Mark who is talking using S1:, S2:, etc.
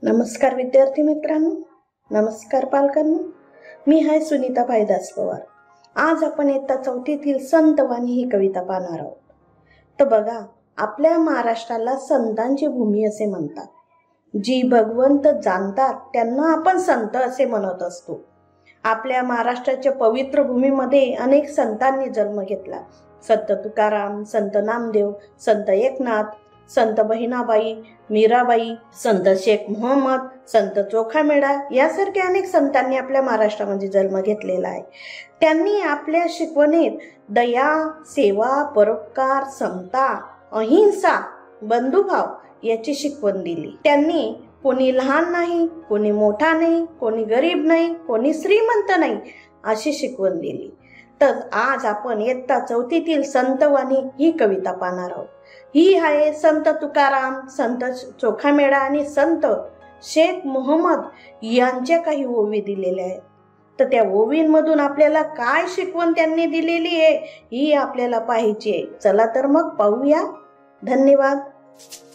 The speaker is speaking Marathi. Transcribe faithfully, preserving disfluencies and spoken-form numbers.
S1: नमस्कार विद्यार्थी मित्रांनो, नमस्कार पालकांनो. मी आहे सुनीता भाईदास पवार. आज आपण इयत्ता चौथीतील संत वाणी ही कविता पाहणार आहोत. तर बघा, आपल्या महाराष्ट्राला संतांची भूमी असे म्हणतात. जी भगवंत जाणतात त्यांना आपण संत असे म्हणत असतो. आपल्या महाराष्ट्राच्या पवित्र भूमीमध्ये अनेक संतांनी जन्म घेतला. संत तुकाराम, संत नामदेव, संत एकनाथ, संत बहिणाबाई, मीराबाई, संत शेख मोहम्मद, संत चोखामेळा यासारख्या अनेक संतांनी आपल्या महाराष्ट्रामध्ये जन्म घेतलेला आहे. त्यांनी आपल्या शिकवणीत दया, सेवा, परोपकार, समता, अहिंसा, बंधुभाव याची शिकवण दिली. त्यांनी कोणी लहान नाही, कोणी मोठा नाही, कोणी गरीब नाही, कोणी श्रीमंत नाही अशी शिकवण दिली. तर आज आपण इयत्ता चौथीतील संत वाणी ही कविता पाहणार आहोत. ही आहे संत तुकाराम, संत चोखामेळा आणि संत शेख मोहम्मद यांच्या काही ओवी दिलेल्या आहेत. तर त्या ओवींमधून आपल्याला काय शिकवण त्यांनी दिलेली आहे ही आपल्याला पाहायची आहे. चला तर मग पाहूया. धन्यवाद.